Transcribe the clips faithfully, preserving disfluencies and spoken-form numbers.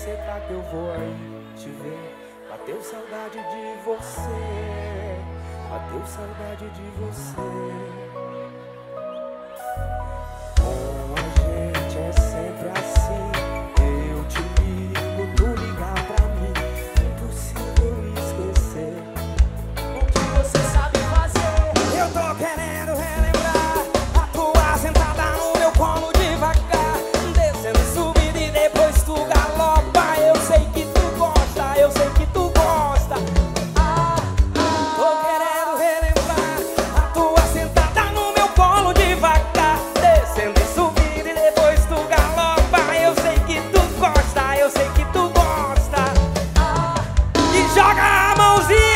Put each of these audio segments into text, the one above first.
cê tá que eu vou aí te ver. Bateu saudade de você, bateu saudade de você. Com a gente é sempre assim, eu te ligo, tu ligar pra mim, impossível esquecer o que você sabe fazer. Eu tô querendo relembrar a tua sentada no meu colo devagar, descendo, subindo e depois tu galopa. Eu sei que tu gosta, eu sei que tu gosta. Ah, ah, tô querendo relembrar a tua sentada no meu colo devagar, descendo e subindo e depois tu galopa. Eu sei que tu gosta, eu sei que tu gosta. Ah, e joga a mãozinha.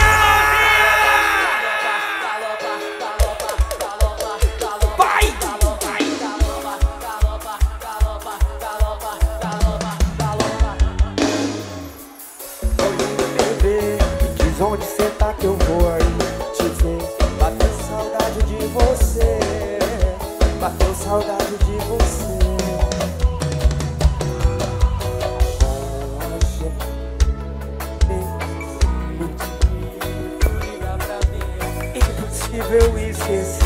Onde cê tá que eu vou aí te ver. Bateu saudade de você, bateu saudade de você. Impossível esquecer